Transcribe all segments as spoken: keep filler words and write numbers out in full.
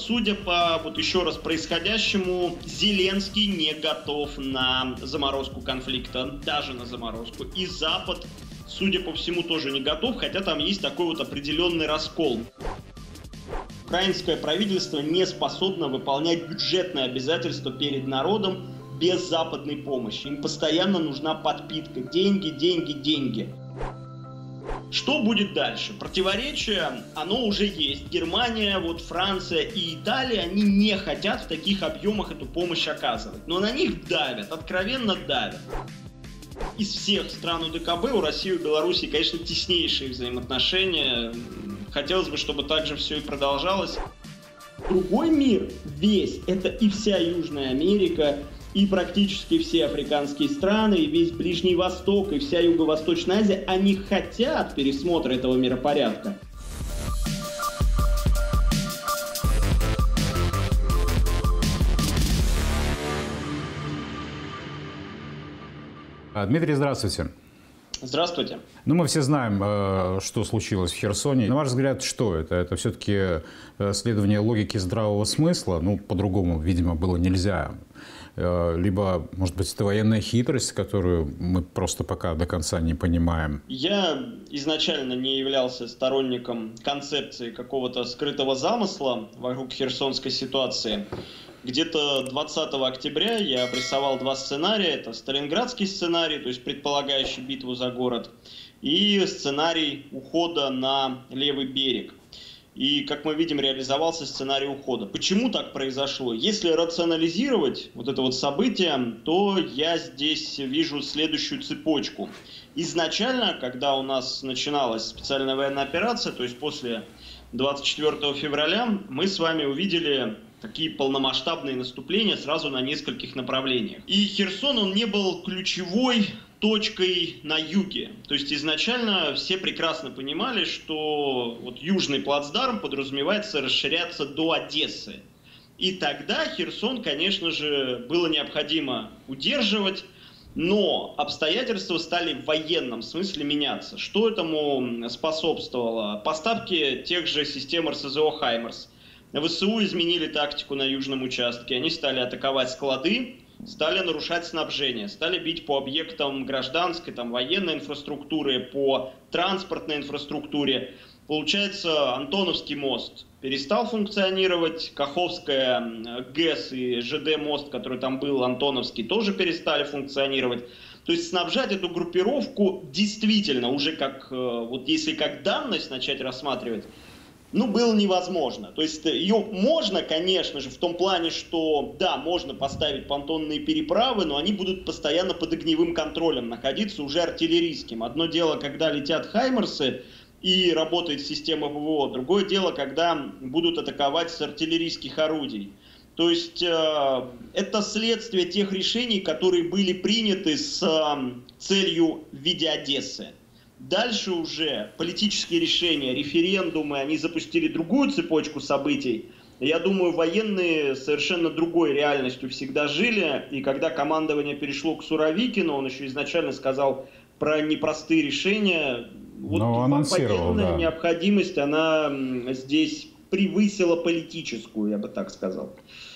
судя по, вот еще раз, происходящему, Зеленский не готов на заморозку конфликта, даже на заморозку. И Запад, судя по всему, тоже не готов, хотя там есть такой вот определенный раскол. Украинское правительство не способно выполнять бюджетные обязательства перед народом без западной помощи. Им постоянно нужна подпитка. Деньги, деньги, деньги. Что будет дальше? Противоречие, оно уже есть. Германия, вот Франция и Италия, они не хотят в таких объемах эту помощь оказывать. Но на них давят, откровенно давят. Из всех стран УДКБ у России и Беларуси, конечно, теснейшие взаимоотношения. Хотелось бы, чтобы так же все и продолжалось. Другой мир весь, это и вся Южная Америка, и практически все африканские страны, и весь Ближний Восток, и вся Юго-Восточная Азия, они хотят пересмотра этого миропорядка. Дмитрий, здравствуйте. Здравствуйте. Ну, мы все знаем, что случилось в Херсоне. На ваш взгляд, что это? Это все-таки следование логики здравого смысла? Ну, по-другому, видимо, было нельзя. Либо, может быть, это военная хитрость, которую мы просто пока до конца не понимаем? Я изначально не являлся сторонником концепции какого-то скрытого замысла вокруг херсонской ситуации. Где-то двадцатого октября я обрисовал два сценария. Это сталинградский сценарий, то есть предполагающий битву за город, и сценарий ухода на левый берег. И, как мы видим, реализовался сценарий ухода. Почему так произошло? Если рационализировать вот это вот событие, то я здесь вижу следующую цепочку. Изначально, когда у нас начиналась специальная военная операция, то есть после двадцать четвёртого февраля, мы с вами увидели такие полномасштабные наступления сразу на нескольких направлениях. И Херсон, он не был ключевой точкой на юге. То есть изначально все прекрасно понимали, что вот южный плацдарм подразумевается расширяться до Одессы. И тогда Херсон, конечно же, было необходимо удерживать, но обстоятельства стали в военном смысле меняться. Что этому способствовало? Поставки тех же систем эр эс зэ о «Хаймерс». ВСУ изменили тактику на южном участке. Они стали атаковать склады, стали нарушать снабжение, стали бить по объектам гражданской, там, военной инфраструктуры, по транспортной инфраструктуре. Получается, Антоновский мост перестал функционировать, Каховская ГЭС и жэ дэ мост, который там был, Антоновский, тоже перестали функционировать. То есть снабжать эту группировку действительно уже как, вот если как данность начать рассматривать, ну, было невозможно. То есть ее можно, конечно же, в том плане, что, да, можно поставить понтонные переправы, но они будут постоянно под огневым контролем находиться, уже артиллерийским. Одно дело, когда летят «Хаймерсы» и работает система ПВО, другое дело, когда будут атаковать с артиллерийских орудий. То есть э, это следствие тех решений, которые были приняты с э, целью в виде Одессы. Дальше уже политические решения, референдумы, они запустили другую цепочку событий. Я думаю, военные совершенно другой реальностью всегда жили. И когда командование перешло к Суровикину, он еще изначально сказал про непростые решения. Вот военная да. необходимость, она здесь превысила политическую, я бы так сказал.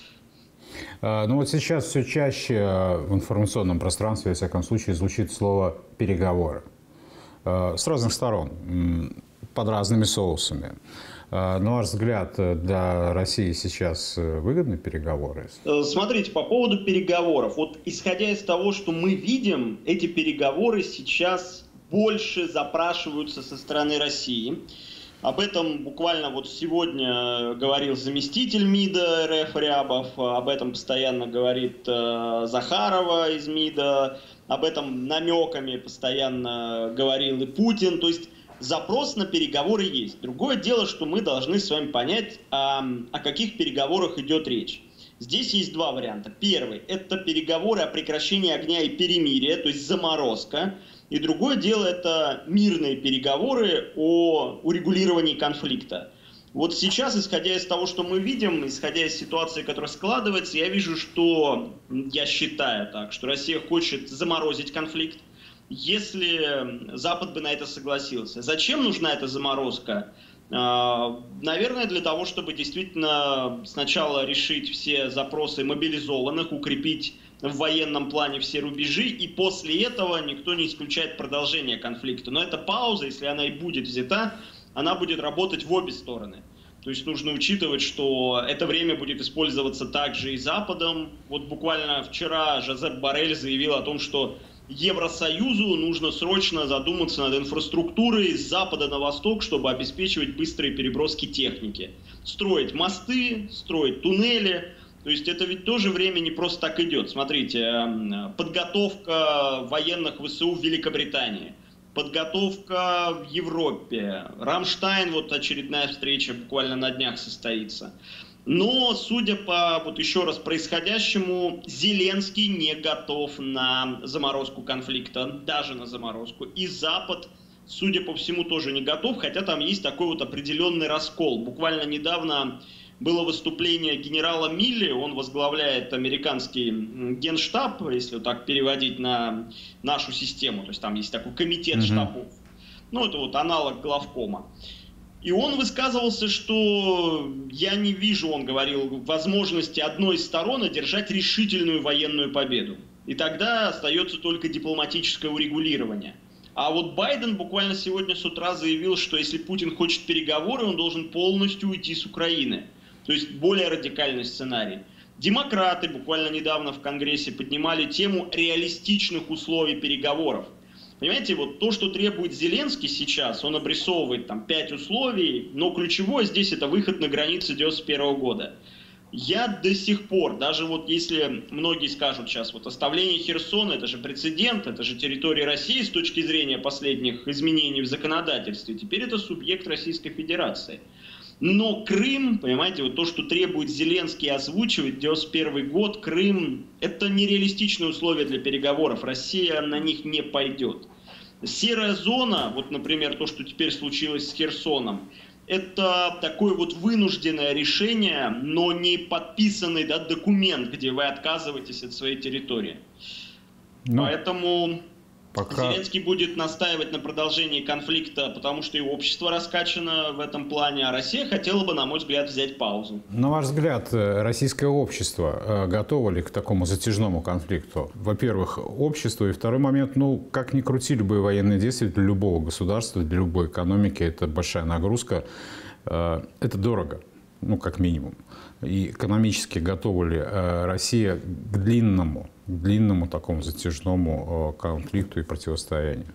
Ну вот сейчас все чаще в информационном пространстве, во всяком случае, звучит слово «переговоры». С разных сторон, под разными соусами. На ваш взгляд, для России сейчас выгодны переговоры? Смотрите, по поводу переговоров. Вот исходя из того, что мы видим, эти переговоры сейчас больше запрашиваются со стороны России. Об этом буквально вот сегодня говорил заместитель МИДа эр эф Рябов, об этом постоянно говорит Захарова из МИДа. Об этом намеками постоянно говорил и Путин. То есть запрос на переговоры есть. Другое дело, что мы должны с вами понять, о, о каких переговорах идет речь. Здесь есть два варианта. Первый – это переговоры о прекращении огня и перемирия, то есть заморозка. И другое дело – это мирные переговоры о урегулировании конфликта. Вот сейчас, исходя из того, что мы видим, исходя из ситуации, которая складывается, я вижу, что, я считаю так, что Россия хочет заморозить конфликт, если Запад бы на это согласился. Зачем нужна эта заморозка? Наверное, для того, чтобы действительно сначала решить все запросы мобилизованных, укрепить в военном плане все рубежи, и после этого никто не исключает продолжение конфликта. Но эта пауза, если она и будет взята, она будет работать в обе стороны. То есть нужно учитывать, что это время будет использоваться также и Западом. Вот буквально вчера Жозеп Боррель заявил о том, что Евросоюзу нужно срочно задуматься над инфраструктурой с запада на восток, чтобы обеспечивать быстрые переброски техники. Строить мосты, строить туннели. То есть это ведь тоже время не просто так идет. Смотрите, подготовка военных ВСУ в Великобритании, подготовка в Европе, Рамштайн, вот очередная встреча буквально на днях состоится. Но, судя по, вот еще раз, происходящему, Зеленский не готов на заморозку конфликта, даже на заморозку. И Запад, судя по всему, тоже не готов, хотя там есть такой вот определенный раскол. Буквально недавно было выступление генерала Милли, он возглавляет американский генштаб, если вот так переводить на нашу систему, то есть там есть такой комитет mm-hmm. штабов. Ну, это вот аналог главкома. И он высказывался, что я не вижу, он говорил, возможности одной из сторон одержать решительную военную победу. И тогда остается только дипломатическое урегулирование. А вот Байден буквально сегодня с утра заявил, что если Путин хочет переговоры, он должен полностью уйти с Украины. То есть более радикальный сценарий. Демократы буквально недавно в Конгрессе поднимали тему реалистичных условий переговоров. Понимаете, вот то, что требует Зеленский сейчас, он обрисовывает там пять условий, но ключевое здесь это выход на границы девяносто первого года. Я до сих пор, даже вот если многие скажут сейчас, вот оставление Херсона, это же прецедент, это же территория России с точки зрения последних изменений в законодательстве, теперь это субъект Российской Федерации. Но Крым, понимаете, вот то, что требует Зеленский озвучивать, девяносто первый год, Крым, это нереалистичные условия для переговоров. Россия на них не пойдет. Серая зона, вот, например, то, что теперь случилось с Херсоном, это такое вот вынужденное решение, но не подписанный, да, документ, где вы отказываетесь от своей территории. Ну, поэтому... Пока... Зеленский будет настаивать на продолжении конфликта, потому что и общество раскачано в этом плане, а Россия хотела бы, на мой взгляд, взять паузу. На ваш взгляд, российское общество готово ли к такому затяжному конфликту? Во-первых, общество, и второй момент, ну, как ни крути, любые военные действия для любого государства, для любой экономики, это большая нагрузка, это дорого, ну, как минимум. И экономически готова ли Россия к длинному, длинному такому затяжному конфликту и противостоянию?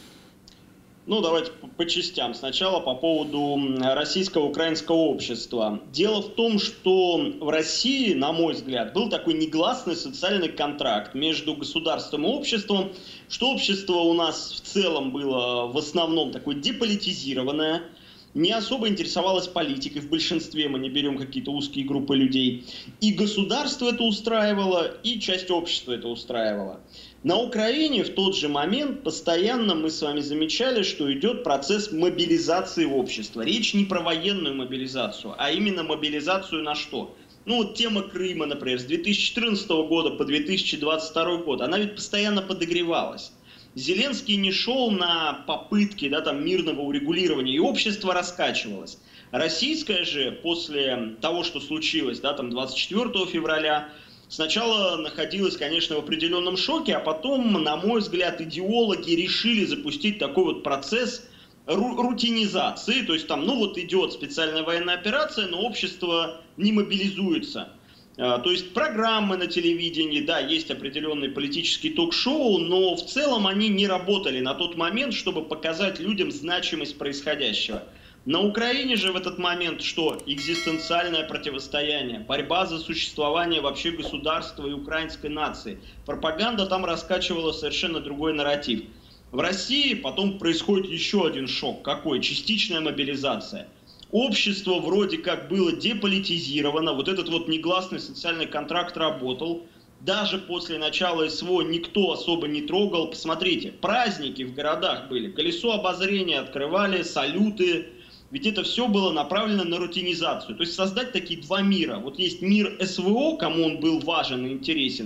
Ну, давайте по частям. Сначала по поводу российского украинского общества. Дело в том, что в России, на мой взгляд, был такой негласный социальный контракт между государством и обществом, что общество у нас в целом было в основном такое деполитизированное, не особо интересовалась политикой, в большинстве мы не берем какие-то узкие группы людей. И государство это устраивало, и часть общества это устраивала. На Украине в тот же момент постоянно мы с вами замечали, что идет процесс мобилизации общества. Речь не про военную мобилизацию, а именно мобилизацию на что? Ну вот тема Крыма, например, с две тысячи четырнадцатого года по две тысячи двадцать второй год, она ведь постоянно подогревалась. Зеленский не шел на попытки, да, там, мирного урегулирования, и общество раскачивалось. Российское же, после того, что случилось, да, там, двадцать четвёртого февраля, сначала находилось, конечно, в определенном шоке, а потом, на мой взгляд, идеологи решили запустить такой вот процесс ру- рутинизации. То есть там, ну вот идет специальная военная операция, но общество не мобилизуется. То есть программы на телевидении, да, есть определенные политические ток-шоу, но в целом они не работали на тот момент, чтобы показать людям значимость происходящего. На Украине же в этот момент что? Экзистенциальное противостояние, борьба за существование вообще государства и украинской нации. Пропаганда там раскачивала совершенно другой нарратив. В России потом происходит еще один шок. Какой? Частичная мобилизация. Общество вроде как было деполитизировано, вот этот вот негласный социальный контракт работал. Даже после начала СВО никто особо не трогал. Посмотрите, праздники в городах были, колесо обозрения открывали, салюты. Ведь это все было направлено на рутинизацию. То есть создать такие два мира. Вот есть мир СВО, кому он был важен и интересен.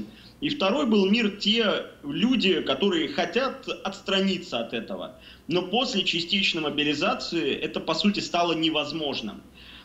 И второй был мир те люди, которые хотят отстраниться от этого. Но после частичной мобилизации это, по сути, стало невозможным.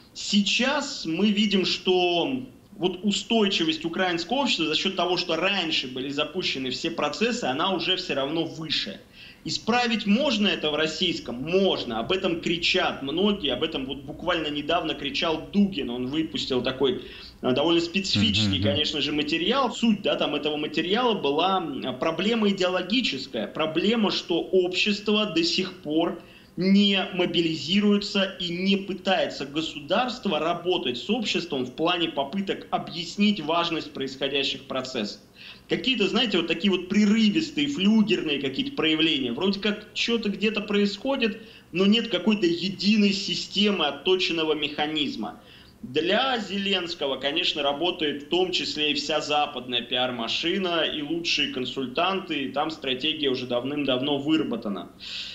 Сейчас мы видим, что вот устойчивость украинского общества за счет того, что раньше были запущены все процессы, она уже все равно выше. Исправить можно это в российском? Можно. Об этом кричат многие. Об этом вот буквально недавно кричал Дугин. Он выпустил такой довольно специфический, конечно же, материал. Суть, да, там этого материала была проблема идеологическая. Проблема, что общество до сих пор не мобилизируется и не пытается государство работать с обществом в плане попыток объяснить важность происходящих процессов. Какие-то, знаете, вот такие вот прерывистые, флюгерные какие-то проявления. Вроде как что-то где-то происходит, но нет какой-то единой системы, отточенного механизма. Для Зеленского, конечно, работает в том числе и вся западная пиар-машина, и лучшие консультанты, и там стратегия уже давным-давно выработана.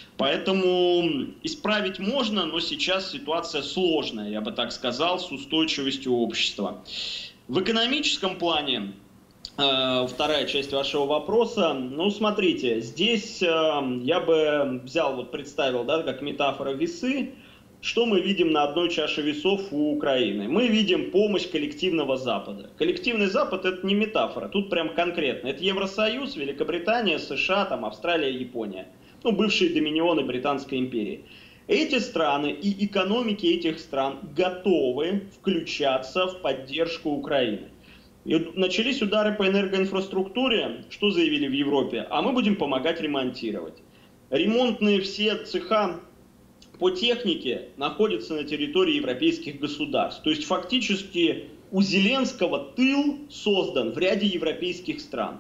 Поэтому исправить можно, но сейчас ситуация сложная, я бы так сказал, с устойчивостью общества. В экономическом плане, э, вторая часть вашего вопроса, ну смотрите, здесь э, я бы взял, вот представил, да, как метафора весы. Что мы видим на одной чаше весов у Украины? Мы видим помощь коллективного Запада. Коллективный Запад — это не метафора, тут прям конкретно. Это Евросоюз, Великобритания, США, там, Австралия, Япония. Ну, бывшие доминионы Британской империи. Эти страны и экономики этих стран готовы включаться в поддержку Украины. И начались удары по энергоинфраструктуре. Что заявили в Европе? А мы будем помогать ремонтировать. Ремонтные все цеха по технике находятся на территории европейских государств. То есть фактически у Зеленского тыл создан в ряде европейских стран.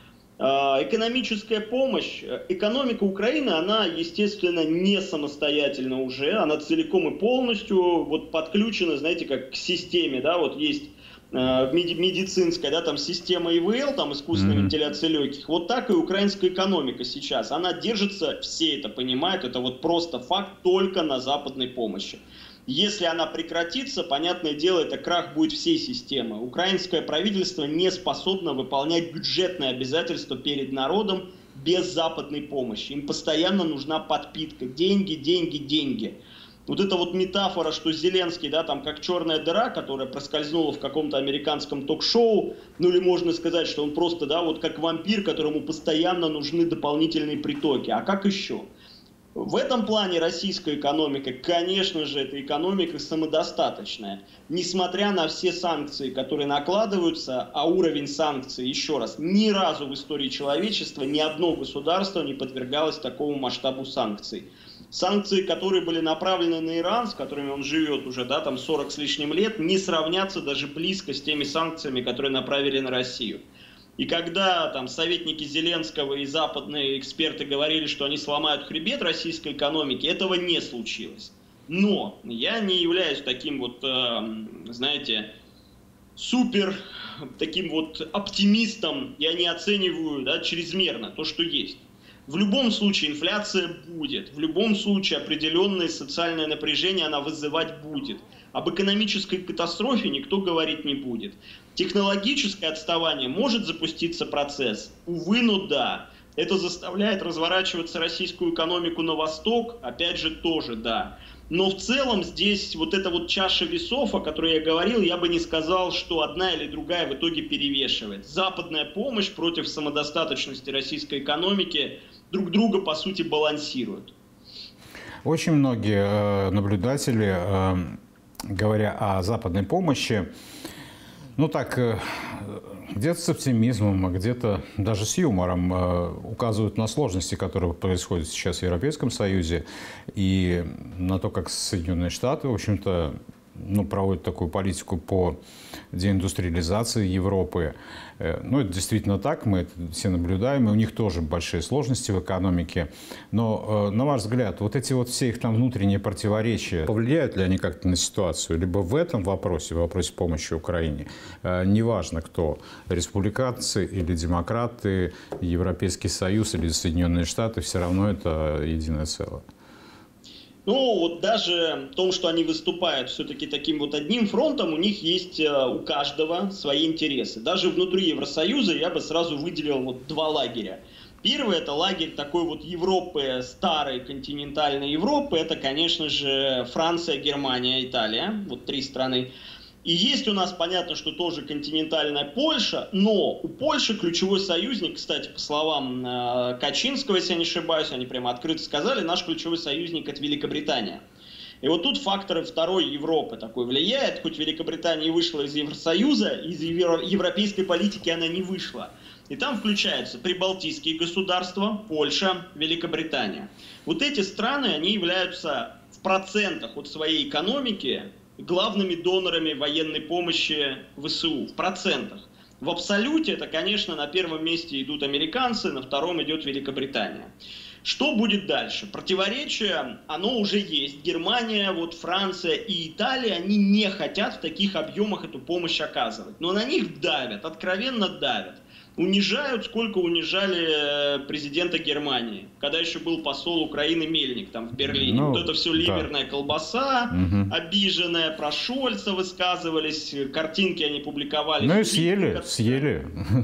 Экономическая помощь, экономика Украины, она, естественно, не самостоятельна уже, она целиком и полностью вот подключена, знаете, как к системе, да, вот есть э, медицинская, да, там система И В Л, там искусственная mm-hmm. вентиляция легких, вот так и украинская экономика сейчас, она держится, все это понимают, это вот просто факт, только на западной помощи. Если она прекратится, понятное дело, это крах будет всей системы. Украинское правительство не способно выполнять бюджетные обязательства перед народом без западной помощи. Им постоянно нужна подпитка. Деньги, деньги, деньги. Вот эта вот метафора, что Зеленский, да, там как черная дыра, которая проскользнула в каком-то американском ток-шоу, ну или можно сказать, что он просто, да, вот как вампир, которому постоянно нужны дополнительные притоки. А как еще? В этом плане российская экономика, конечно же, это экономика самодостаточная. Несмотря на все санкции, которые накладываются, а уровень санкций, еще раз, ни разу в истории человечества ни одно государство не подвергалось такому масштабу санкций. Санкции, которые были направлены на Иран, с которыми он живет уже, да, там сорок с лишним лет, не сравнятся даже близко с теми санкциями, которые направили на Россию. И когда там советники Зеленского и западные эксперты говорили, что они сломают хребет российской экономики, этого не случилось. Но я не являюсь таким вот, э, знаете, супер таким вот оптимистом, я не оцениваю, да, чрезмерно то, что есть. В любом случае инфляция будет, в любом случае определенное социальное напряжение она вызывать будет. Об экономической катастрофе никто говорить не будет. Технологическое отставание может запуститься процесс? Увы, но да. Это заставляет разворачиваться российскую экономику на восток? Опять же, тоже да. Но в целом здесь вот эта вот чаша весов, о которой я говорил, я бы не сказал, что одна или другая в итоге перевешивает. Западная помощь против самодостаточности российской экономики друг друга, по сути, балансируют. Очень многие наблюдатели, говоря о западной помощи, ну так, где-то с оптимизмом, а где-то даже с юмором указывают на сложности, которые происходят сейчас в Европейском Союзе, и на то, как Соединенные Штаты, в общем-то, ну, проводят такую политику по деиндустриализации Европы. Ну, это действительно так, мы это все наблюдаем, и у них тоже большие сложности в экономике. Но, на ваш взгляд, вот эти вот все их там внутренние противоречия, повлияют ли они как-то на ситуацию? Либо в этом вопросе, в вопросе помощи Украине, неважно кто, республиканцы или демократы, Европейский Союз или Соединенные Штаты, все равно это единое целое? Ну, вот даже в том, что они выступают все-таки таким вот одним фронтом, у них есть у каждого свои интересы. Даже внутри Евросоюза я бы сразу выделил вот два лагеря. Первый — это лагерь такой вот Европы, старой континентальной Европы. Это, конечно же, Франция, Германия, Италия. Вот три страны. И есть у нас, понятно, что тоже континентальная Польша, но у Польши ключевой союзник, кстати, по словам э, Качинского, если я не ошибаюсь, они прямо открыто сказали, наш ключевой союзник — это Великобритания. И вот тут факторы второй Европы такой влияют, хоть Великобритания вышла из Евросоюза, из евро европейской политики она не вышла. И там включаются прибалтийские государства, Польша, Великобритания. Вот эти страны, они являются в процентах от своей экономики главными донорами военной помощи ВСУ, в процентах. В абсолюте это, конечно, на первом месте идут американцы, на втором идет Великобритания. Что будет дальше? Противоречие, оно уже есть. Германия, вот Франция и Италия, они не хотят в таких объемах эту помощь оказывать. Но на них давят, откровенно давят. Унижают, сколько унижали президента Германии, когда еще был посол Украины Мельник там в Берлине. Ну, вот это все ливерная да. колбаса, угу. обиженная, про Шольца высказывались, картинки они публиковали. Ну и съели, как... съели.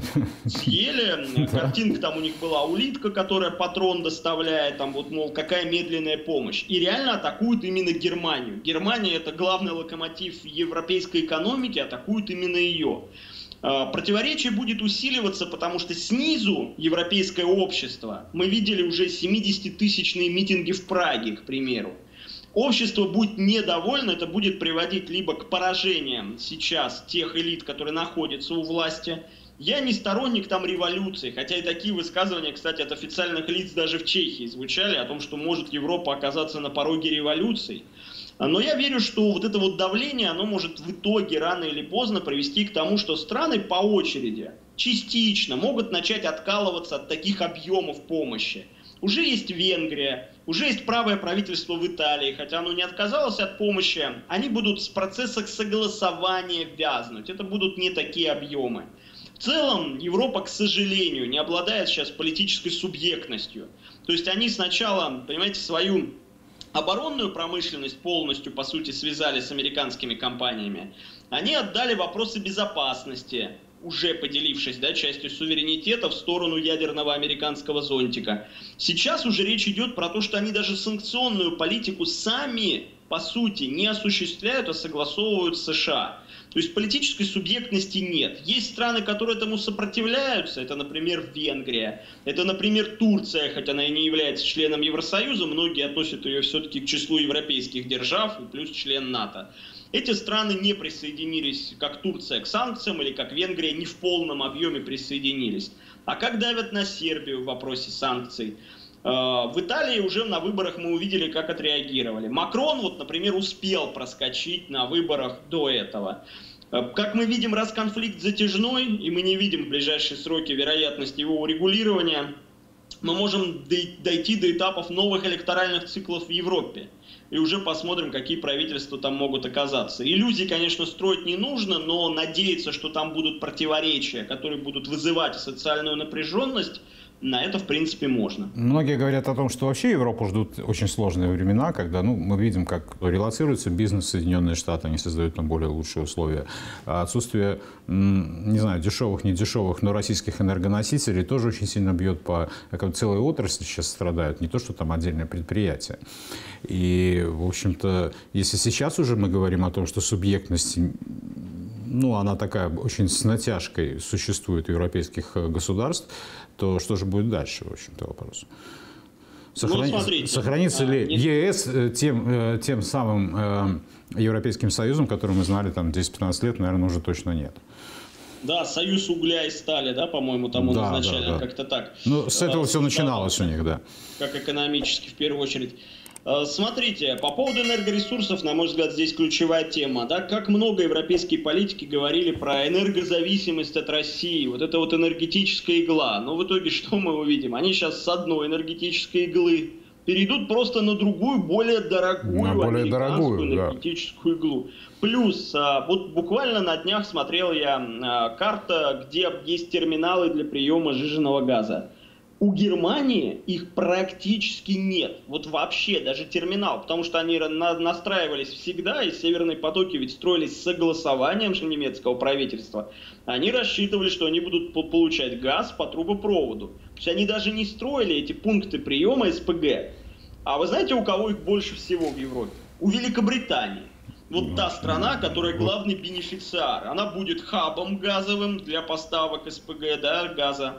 Съели, картинка там у них была улитка, которая патрон доставляет, там вот, мол, какая медленная помощь. И реально атакуют именно Германию. Германия — это главный локомотив европейской экономики, атакуют именно ее. Противоречие будет усиливаться, потому что снизу европейское общество, мы видели уже семидесятитысячные митинги в Праге, к примеру. Общество будет недовольно, это будет приводить либо к поражениям сейчас тех элит, которые находятся у власти. Я не сторонник там революции, хотя и такие высказывания, кстати, от официальных лиц даже в Чехии звучали, о том, что может Европа оказаться на пороге революции. Но я верю, что вот это вот давление, оно может в итоге рано или поздно привести к тому, что страны по очереди, частично могут начать откалываться от таких объемов помощи. Уже есть Венгрия, уже есть правое правительство в Италии, хотя оно не отказалось от помощи, они будут в процессах согласования вязнуть, это будут не такие объемы. В целом Европа, к сожалению, не обладает сейчас политической субъектностью. То есть они сначала, понимаете, свою оборонную промышленность полностью, по сути, связали с американскими компаниями. Они отдали вопросы безопасности, уже поделившись, да, частью суверенитета в сторону ядерного американского зонтика. Сейчас уже речь идет про то, что они даже санкционную политику сами, по сути, не осуществляют, а согласовывают с США. То есть политической субъектности нет. Есть страны, которые этому сопротивляются. Это, например, Венгрия. Это, например, Турция, хотя она и не является членом Евросоюза. Многие относят ее все-таки к числу европейских держав и плюс член НАТО. Эти страны не присоединились, как Турция, к санкциям, или как Венгрия не в полном объеме присоединились. А как давят на Сербию в вопросе санкций? В Италии уже на выборах мы увидели, как отреагировали. Макрон, вот, например, успел проскочить на выборах до этого. Как мы видим, раз конфликт затяжной, и мы не видим в ближайшие сроки вероятности его урегулирования, мы можем дойти до этапов новых электоральных циклов в Европе. И уже посмотрим, какие правительства там могут оказаться. Иллюзий, конечно, строить не нужно, но надеяться, что там будут противоречия, которые будут вызывать социальную напряженность, на это, в принципе, можно. Многие говорят о том, что вообще Европу ждут очень сложные времена, когда, ну, мы видим, как релоцируется бизнес в Соединенные Штаты, они создают там более лучшие условия. А отсутствие, не знаю, дешевых, не дешевых, но российских энергоносителей тоже очень сильно бьет по... Целые отрасли сейчас страдают, не то, что там отдельные предприятия. И, в общем-то, если сейчас уже мы говорим о том, что субъектность, ну, она такая очень с натяжкой существует у европейских государств, то что же будет дальше, в общем-то, вопрос. Сохрани... Ну, смотрите, Сохранится а, ли нет... ЕС тем, тем самым э, Европейским Союзом, который мы знали там десять-пятнадцать лет, наверное, уже точно нет. Да, союз угля и стали, да, по-моему, там да, назначали, да, да. как-то так. Ну, с этого а, все начиналось у них, да. Как экономически, в первую очередь. Смотрите, по поводу энергоресурсов, на мой взгляд, здесь ключевая тема. Да? Как много европейские политики говорили про энергозависимость от России, вот это вот энергетическая игла. Но в итоге что мы увидим? Они сейчас с одной энергетической иглы перейдут просто на другую, более дорогую, на более американскую дорогую, энергетическую да. иглу. Плюс, вот буквально на днях смотрел я карта, где есть терминалы для приема сжиженного газа. У Германии их практически нет. Вот вообще, даже терминал. Потому что они на настраивались всегда, и северные потоки ведь строились с согласованием же немецкого правительства. Они рассчитывали, что они будут получать газ по трубопроводу. То есть они даже не строили эти пункты приема СПГ. А вы знаете, у кого их больше всего в Европе? У Великобритании. Вот та страна, которая главный бенефициар. Она будет хабом газовым для поставок СПГ, да, газа.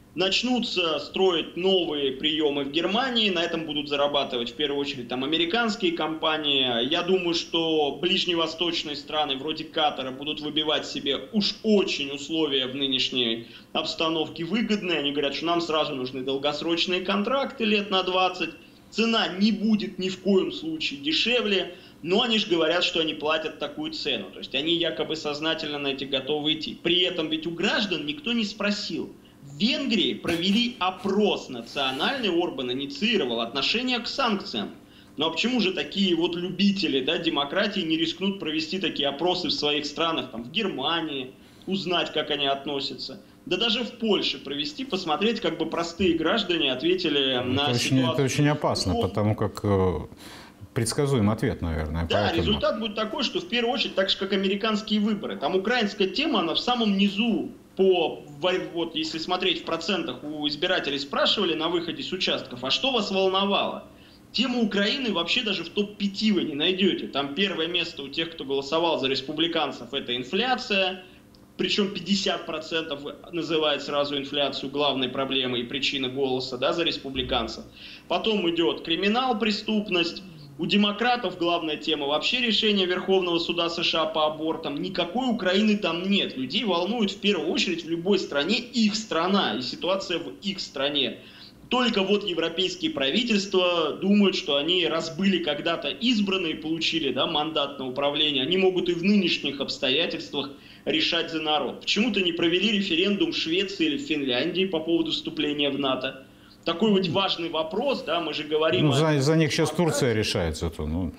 Начнутся строить новые приемы в Германии, на этом будут зарабатывать в первую очередь там американские компании. Я думаю, что ближневосточные страны вроде Катара будут выбивать себе уж очень условия в нынешней обстановке выгодные. Они говорят, что нам сразу нужны долгосрочные контракты лет на двадцать. Цена не будет ни в коем случае дешевле, но они же говорят, что они платят такую цену. То есть они якобы сознательно на эти готовы идти. При этом ведь у граждан никто не спросил. В Венгрии провели опрос национальный, Орбан инициировал отношение к санкциям. Ну а почему же такие вот любители, да, демократии не рискнут провести такие опросы в своих странах, там, в Германии, узнать, как они относятся? Да даже в Польше провести, посмотреть, как бы простые граждане ответили это на очень, ситуацию. Это очень опасно, ну, потому как э, предсказуем ответ, наверное. Да, поэтому... результат будет такой, что в первую очередь, так же как американские выборы. Там украинская тема, она в самом низу. По, вот, если смотреть в процентах, у избирателей спрашивали на выходе с участков, а что вас волновало? Тему Украины вообще даже в топ пять вы не найдете. Там первое место у тех, кто голосовал за республиканцев, это инфляция. Причем пятьдесят процентов называет сразу инфляцию главной проблемой и причиной голоса, да, за республиканцев. Потом идет криминал, преступность. У демократов главная тема вообще решение Верховного суда США по абортам. Никакой Украины там нет. Людей волнует в первую очередь в любой стране их страна и ситуация в их стране. Только вот европейские правительства думают, что они раз были когда-то избраны и получили, да, мандат на управление, они могут и в нынешних обстоятельствах решать за народ. Почему-то не провели референдум в Швеции или в Финляндии по поводу вступления в НАТО. Такой вот важный вопрос, да, мы же говорим... Ну, о... за, за них сейчас Турция решает это. Ну,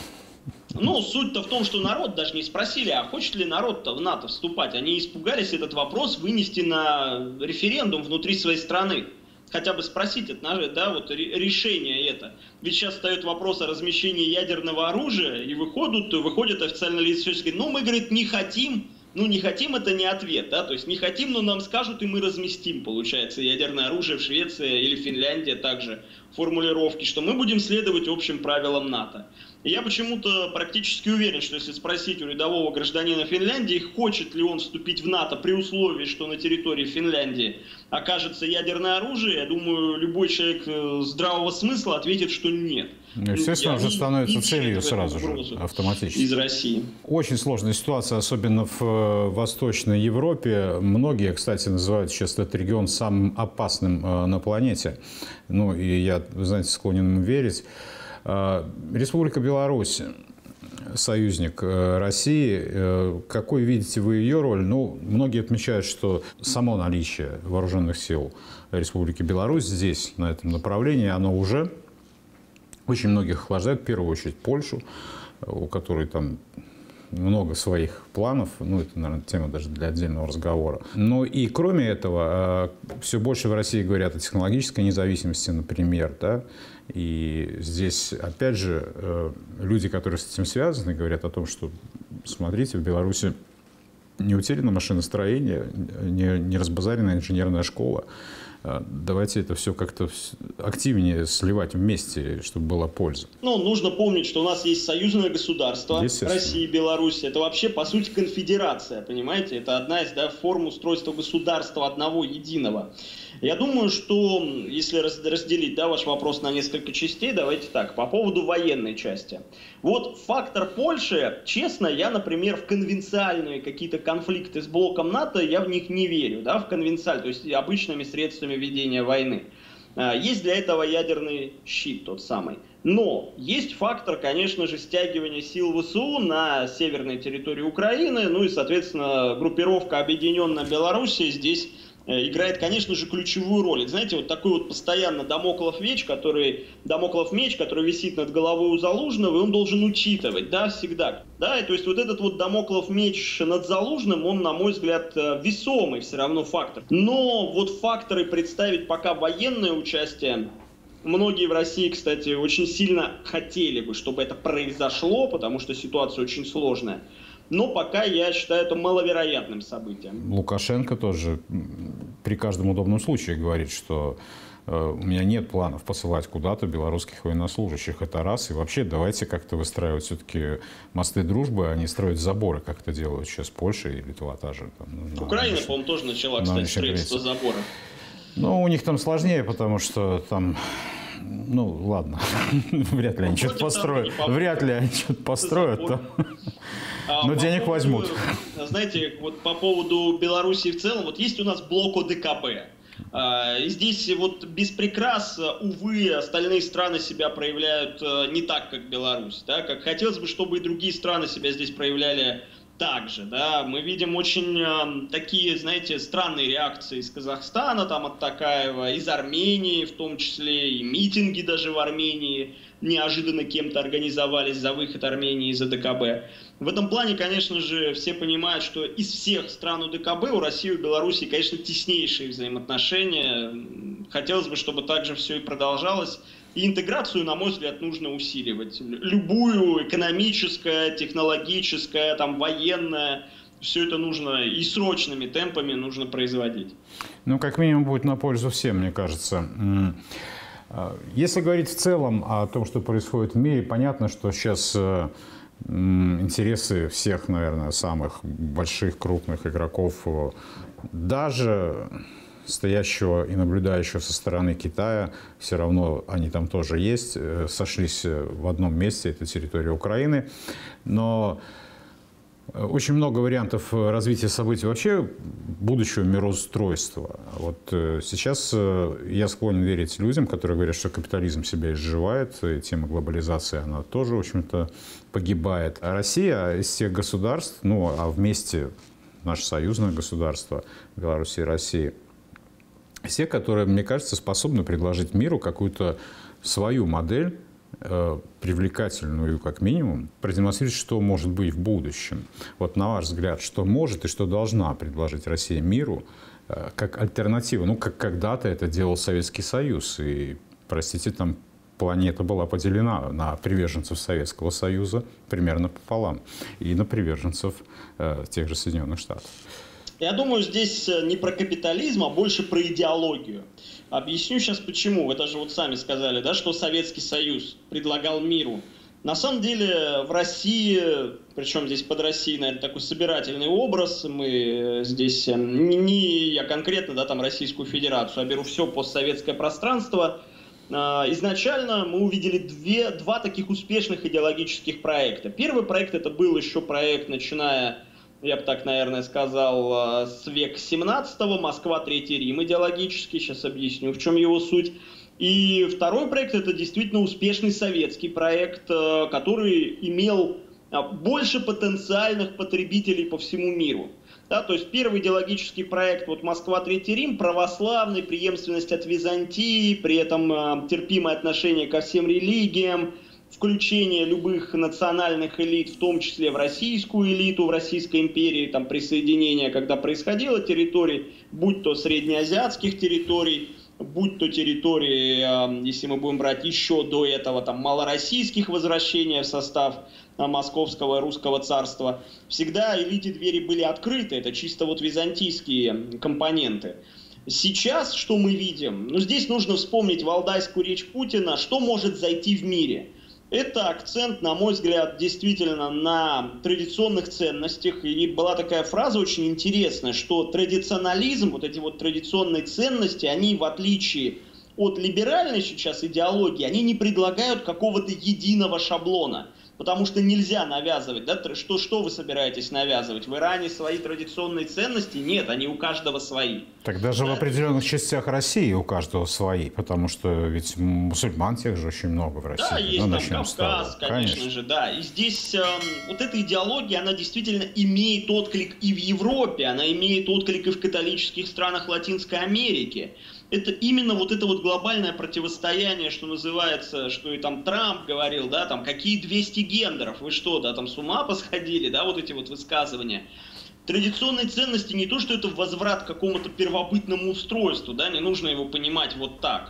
ну суть-то в том, что народ даже не спросили, а хочет ли народ-то в НАТО вступать. Они испугались этот вопрос вынести на референдум внутри своей страны. Хотя бы спросить, это, да, вот решение это. Ведь сейчас встает вопрос о размещении ядерного оружия, и выходят, выходят официальные лица и говорят, ну мы, говорит, не хотим. Ну, не хотим, это не ответ, да, то есть не хотим, но нам скажут, и мы разместим, получается, ядерное оружие в Швеции или Финляндии также, формулировки, что мы будем следовать общим правилам НАТО. И я почему-то практически уверен, что если спросить у рядового гражданина Финляндии, хочет ли он вступить в НАТО при условии, что на территории Финляндии окажется ядерное оружие, я думаю, любой человек здравого смысла ответит, что нет. Естественно, уже становится целью сразу же, автоматически. Из России. Очень сложная ситуация, особенно в Восточной Европе. Многие, кстати, называют сейчас этот регион самым опасным на планете. Ну, и я, вы знаете, склонен ему верить. Республика Беларусь, союзник России. Какой видите вы ее роль? Ну, многие отмечают, что само наличие вооруженных сил Республики Беларусь здесь, на этом направлении, оно уже очень многих охлаждает, в первую очередь Польшу, у которой там много своих планов, ну, это, наверное, тема даже для отдельного разговора. Но и кроме этого, все больше в России говорят о технологической независимости, например, да, и здесь, опять же, люди, которые с этим связаны, говорят о том, что, смотрите, в Беларуси не утеряно машиностроение, не, не разбазарена инженерная школа. Давайте это все как-то активнее сливать вместе, чтобы была польза. Ну, нужно помнить, что у нас есть союзное государство, Россия и Беларусь. Это вообще, по сути, конфедерация, понимаете? Это одна из, да, форм устройства государства одного, единого. Я думаю, что, если разделить, да, ваш вопрос на несколько частей, давайте так, по поводу военной части. Вот фактор Польши, честно, я, например, в конвенциальные какие-то конфликты с блоком НАТО, я в них не верю, да, в конвенциаль, то есть обычными средствами ведения войны. Есть для этого ядерный щит тот самый. Но есть фактор, конечно же, стягивания сил ВСУ на северной территории Украины, ну и, соответственно, группировка Объединенная Белоруссия здесь играет, конечно же, ключевую роль. И, знаете, вот такой вот постоянно дамоклов меч, который, дамоклов меч, который висит над головой у Залужного, и он должен учитывать, да, всегда. Да, и то есть вот этот вот дамоклов меч над Залужным, он, на мой взгляд, весомый все равно фактор. Но вот факторы представить пока военное участие, многие в России, кстати, очень сильно хотели бы, чтобы это произошло, потому что ситуация очень сложная. Но пока я считаю это маловероятным событием. Лукашенко тоже при каждом удобном случае говорит, что э, у меня нет планов посылать куда-то белорусских военнослужащих. Это раз. И вообще давайте как-то выстраивать все-таки мосты дружбы, а не строить заборы, как это делают сейчас Польша и Литва та же. Там, Украина, на, по-моему, тоже начала, кстати, строительство забора. Ну, у них там сложнее, потому что там... Ну, ладно, вряд ли они что-то построят. Вряд ли они что-то построят. Но а денег поводу, возьмут. Знаете, вот по поводу Белоруссии в целом, вот есть у нас блок ОДКБ. И здесь вот без прикрас, увы, остальные страны себя проявляют не так, как Беларусь. Да? Как хотелось бы, чтобы и другие страны себя здесь проявляли так же. Да? Мы видим очень э, такие, знаете, странные реакции из Казахстана, там, от Токаева, из Армении в том числе, и митинги даже в Армении неожиданно кем-то организовались за выход Армении из ОДКБ. В этом плане, конечно же, все понимают, что из всех стран ОДКБ у России и у Беларуси, конечно, теснейшие взаимоотношения. Хотелось бы, чтобы так же все и продолжалось. И интеграцию, на мой взгляд, нужно усиливать. Любую, экономическое, технологическое, там, военное, все это нужно и срочными темпами нужно производить. Ну, как минимум, будет на пользу всем, мне кажется. Если говорить в целом о том, что происходит в мире, понятно, что сейчас интересы всех, наверное, самых больших, крупных игроков, даже стоящего и наблюдающего со стороны Китая, все равно они там тоже есть, сошлись в одном месте, это территория Украины. Но очень много вариантов развития событий вообще будущего мироустройства. Вот сейчас я склонен верить людям, которые говорят, что капитализм себя изживает, и тема глобализации, она тоже, в общем-то, погибает. А Россия из всех государств, ну, а вместе наше союзное государство, Беларусь и Россия, все, которые, мне кажется, способны предложить миру какую-то свою модель, э, привлекательную как минимум, продемонстрировать, что может быть в будущем. Вот на ваш взгляд, что может и что должна предложить Россия миру э, как альтернатива? Ну, как когда-то это делал Советский Союз. И, простите, там планета была поделена на приверженцев Советского Союза примерно пополам и на приверженцев э, тех же Соединенных Штатов. Я думаю, здесь не про капитализм, а больше про идеологию. Объясню сейчас почему. Вы даже вот сами сказали, да, что Советский Союз предлагал миру. На самом деле в России, причем здесь под Россией, наверное, такой собирательный образ, мы здесь не, не я конкретно, да, там Российскую Федерацию, а беру все постсоветское пространство. Изначально мы увидели две, два таких успешных идеологических проекта. Первый проект это был еще проект, начиная... Я бы так, наверное, сказал, с века семнадцатого, Москва, Третий Рим идеологический, сейчас объясню, в чем его суть. И второй проект – это действительно успешный советский проект, который имел больше потенциальных потребителей по всему миру. Да, то есть первый идеологический проект, вот Москва, Третий Рим, православный, преемственность от Византии, при этом терпимое отношение ко всем религиям, включение любых национальных элит, в том числе в российскую элиту, в Российской империи, там присоединение, когда происходило территорий, будь то среднеазиатских территорий, будь то территории, если мы будем брать еще до этого, там малороссийских возвращений в состав Московского и Русского царства, всегда элите двери были открыты, это чисто вот византийские компоненты. Сейчас что мы видим? Ну, здесь нужно вспомнить валдайскую речь Путина, что может зайти в мире. Это акцент, на мой взгляд, действительно на традиционных ценностях. И была такая фраза очень интересная, что традиционализм, вот эти вот традиционные ценности, они в отличие от либеральной сейчас идеологии, они не предлагают какого-то единого шаблона. Потому что нельзя навязывать, да, что, что вы собираетесь навязывать? В Иране свои традиционные ценности? Нет, они у каждого свои. Так даже да. в определенных частях России у каждого свои, потому что ведь мусульман тех же очень много в России. Да, есть ну, там Кавказ, конечно, конечно же, да. И здесь э, вот эта идеология, она действительно имеет отклик и в Европе, она имеет отклик и в католических странах Латинской Америки. Это именно вот это вот глобальное противостояние, что называется, что и там Трамп говорил, да, там, какие двести гендеров, вы что, да, там с ума посходили, да, вот эти вот высказывания. Традиционные ценности не то, что это возврат к какому-то первобытному устройству, да, не нужно его понимать вот так.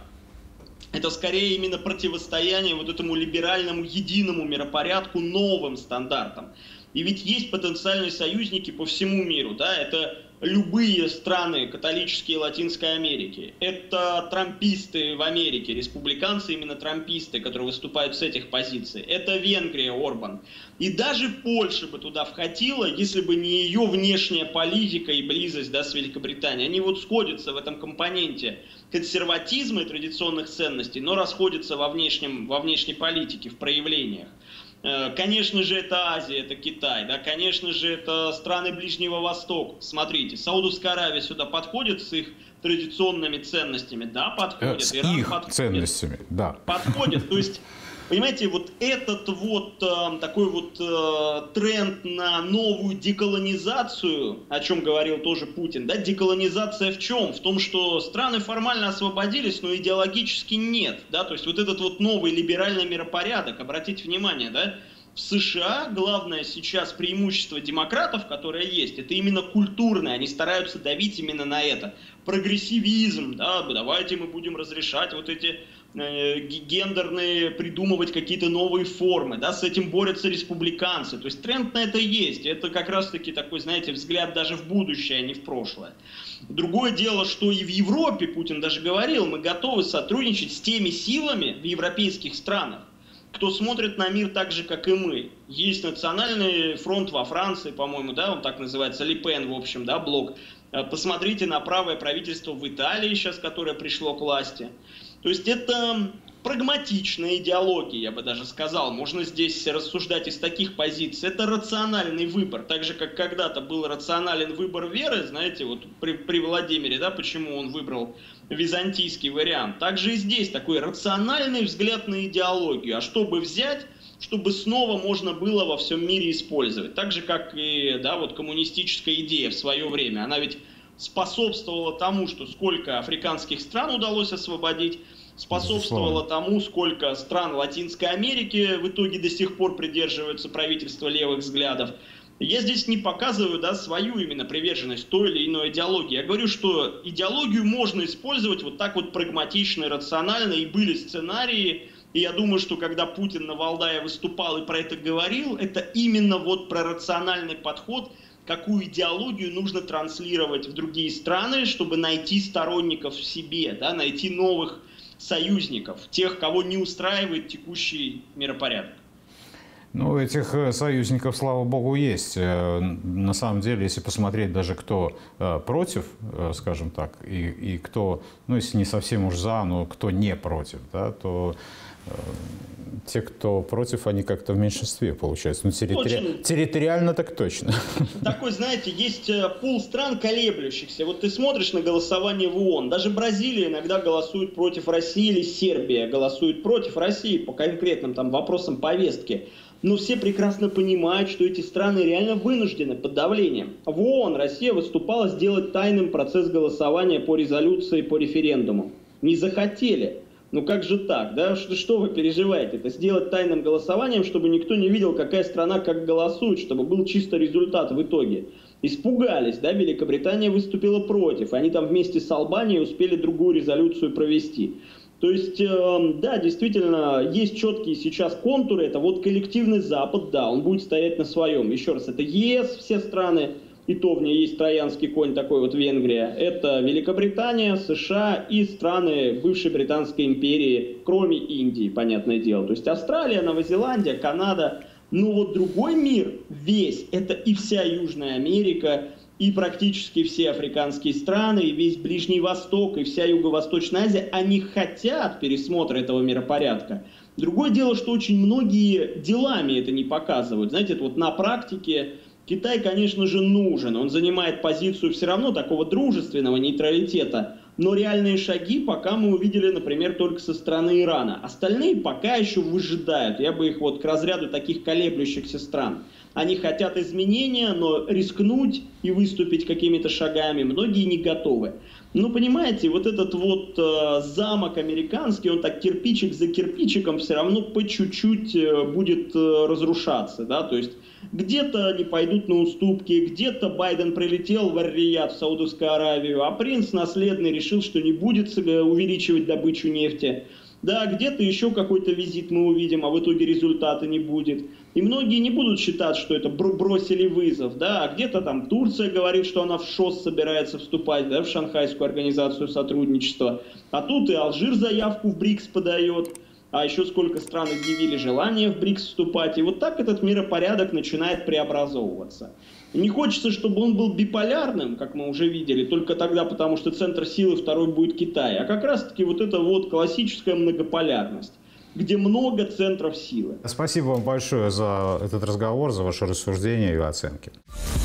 Это скорее именно противостояние вот этому либеральному единому миропорядку новым стандартам. И ведь есть потенциальные союзники по всему миру, да, это любые страны католические Латинской Америки, это трамписты в Америке, республиканцы именно трамписты, которые выступают с этих позиций, это Венгрия, Орбан. И даже Польша бы туда входила, если бы не ее внешняя политика и близость, да, с Великобританией. Они вот сходятся в этом компоненте консерватизма и традиционных ценностей, но расходятся во, внешнем, во внешней политике, в проявлениях. Конечно же, это Азия, это Китай, да, конечно же, это страны Ближнего Востока. Смотрите, Саудовская Аравия сюда подходит с их традиционными ценностями, да, подходит. С Иран их подходит, ценностями, да. Подходит, то есть, понимаете, вот этот вот э, такой вот э, тренд на новую деколонизацию, о чем говорил тоже Путин, да, деколонизация в чем? В том, что страны формально освободились, но идеологически нет, да, то есть вот этот вот новый либеральный миропорядок, обратите внимание, да, в США главное сейчас преимущество демократов, которое есть, это именно культурное, они стараются давить именно на это. Прогрессивизм, да, давайте мы будем разрешать вот эти э, гендерные, придумывать какие-то новые формы, да, с этим борются республиканцы. То есть тренд на это есть, это как раз-таки такой, знаете, взгляд даже в будущее, а не в прошлое. Другое дело, что и в Европе, Путин даже говорил, мы готовы сотрудничать с теми силами в европейских странах, кто смотрит на мир так же, как и мы. Есть национальный фронт во Франции, по-моему, да, он так называется, Ле Пен, в общем, да, блок. Посмотрите на правое правительство в Италии сейчас, которое пришло к власти. То есть это прагматичная идеология, я бы даже сказал. Можно здесь рассуждать из таких позиций. Это рациональный выбор. Так же, как когда-то был рационален выбор веры, знаете, вот при, при Владимире, да, почему он выбрал византийский вариант. Также и здесь такой рациональный взгляд на идеологию. А чтобы взять, чтобы снова можно было во всем мире использовать. Так же, как и, да, вот коммунистическая идея в свое время. Она ведь способствовала тому, что сколько африканских стран удалось освободить, способствовало тому, сколько стран Латинской Америки в итоге до сих пор придерживаются правительства левых взглядов. Я здесь не показываю, да, свою именно приверженность той или иной идеологии. Я говорю, что идеологию можно использовать вот так вот прагматично и рационально, и были сценарии. И я думаю, что когда Путин на Валдае выступал и про это говорил, это именно вот про рациональный подход, какую идеологию нужно транслировать в другие страны, чтобы найти сторонников в себе, да, найти новых союзников, тех, кого не устраивает текущий миропорядок. Ну, этих союзников, слава богу, есть. На самом деле, если посмотреть даже кто против, скажем так, и, и кто, ну, если не совсем уж за, но кто не против, да, то те, кто против, они как-то в меньшинстве получаются. Ну, территори... Очень... территориально так точно. Такой, знаете, есть пул стран колеблющихся. Вот ты смотришь на голосование в ООН. Даже Бразилия иногда голосует против России, или Сербия голосует против России по конкретным там вопросам повестки. Но все прекрасно понимают, что эти страны реально вынуждены под давлением. В ООН Россия выступала сделать тайным процесс голосования по резолюции по референдуму. Не захотели. Ну как же так, да? Что, что вы переживаете? Это сделать тайным голосованием, чтобы никто не видел, какая страна как голосует, чтобы был чисто результат в итоге. Испугались, да? Великобритания выступила против. Они там вместе с Албанией успели другую резолюцию провести. То есть, э, да, действительно, есть четкие сейчас контуры. Это вот коллективный Запад, да, он будет стоять на своем. Еще раз, это ЕС, все страны. И то в ней есть троянский конь, такой вот Венгрия. Это Великобритания, США и страны бывшей Британской империи, кроме Индии, понятное дело. То есть Австралия, Новозеландия, Канада. Но вот другой мир весь, это и вся Южная Америка, и практически все африканские страны, и весь Ближний Восток, и вся Юго-Восточная Азия, они хотят пересмотра этого миропорядка. Другое дело, что очень многие делами это не показывают. Знаете, это вот на практике Китай, конечно же, нужен. Он занимает позицию все равно такого дружественного нейтралитета. Но реальные шаги пока мы увидели, например, только со стороны Ирана. Остальные пока еще выжидают. Я бы их вот к разряду таких колеблющихся стран. Они хотят изменения, но рискнуть и выступить какими-то шагами многие не готовы. Ну, понимаете, вот этот вот э, замок американский, он так кирпичик за кирпичиком все равно по чуть-чуть э, будет э, разрушаться, да, то есть где-то они пойдут на уступки, где-то Байден прилетел в Ар-Рияд, в Саудовскую Аравию, а принц наследный решил, что не будет увеличивать добычу нефти. Да, где-то еще какой-то визит мы увидим, а в итоге результата не будет. И многие не будут считать, что это бросили вызов, да, а где-то там Турция говорит, что она в ШОС собирается вступать, да, в Шанхайскую организацию сотрудничества. А тут и Алжир заявку в БРИКС подает. А еще сколько стран изъявили желание в БРИКС вступать. И вот так этот миропорядок начинает преобразовываться. Не хочется, чтобы он был биполярным, как мы уже видели, только тогда, потому что центр силы второй будет Китай. А как раз-таки вот это вот классическая многополярность, где много центров силы. Спасибо вам большое за этот разговор, за ваши рассуждения и оценки.